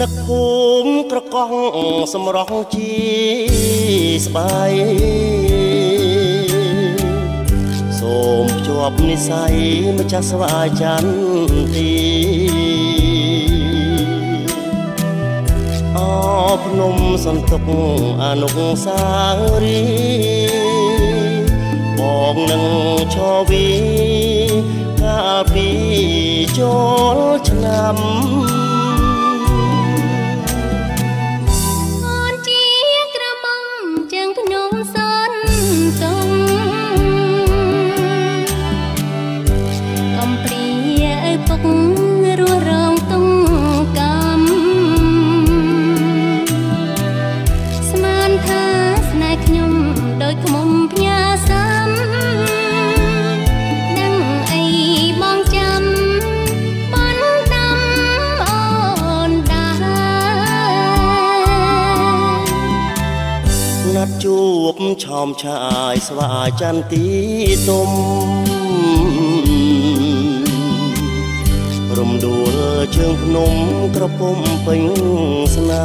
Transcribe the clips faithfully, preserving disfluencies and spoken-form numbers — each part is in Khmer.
នឹកភូមិក្រកោះសម្រស់ជាស្បែកសូមភ្ជាប់និស័យម្ចាស់ស្វាយចន្ទីអភ្នំសន្ទុកអនុសារីបងនឹងឈរវីកាលពីចូលឆ្នាំជួបឆោមឆាយស្វាយចន្ទីទុំរំដួលជើងភ្នំក្រពុំពេញស្នា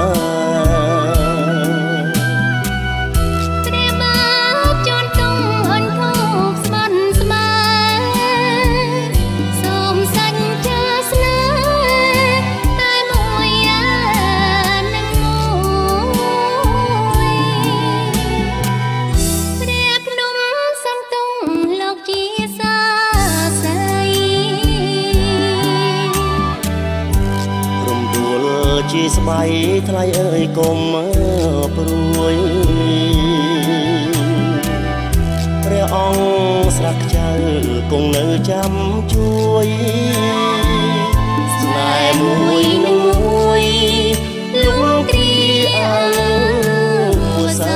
ជាស្បៃថ្លៃអើយកុំព្រួយព្រះអង្គស្រាក់ចៅគង់នៅចាំជួយស្នេហ៍មួយនឹងមួយលួងគ្រាអើសា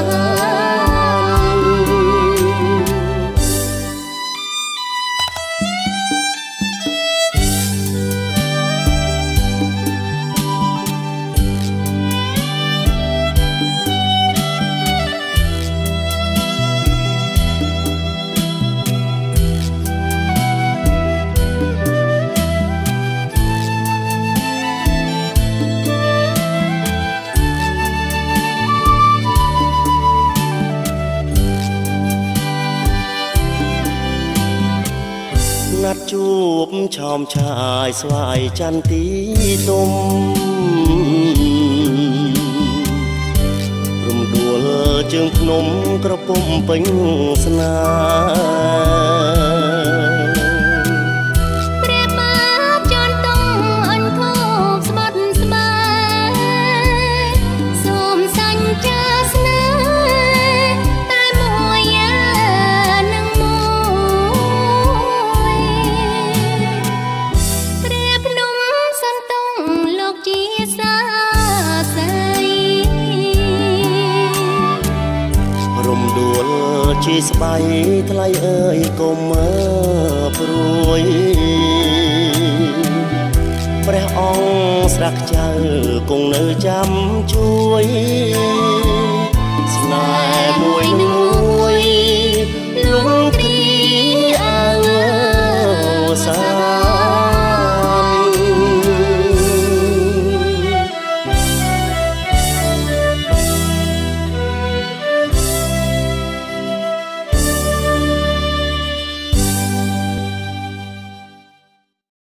ណាត់ជួបឆោមឆាយស្វាយចន្ទីទុំរំដួលជើងភ្នំក្រពុំពេញស្នាជាស្បៃថ្លៃអើយកុំព្រួយព្រះអង្គស្រាក់ចៅគង់នៅចាំជួយស្នេហ៍មួយនឹង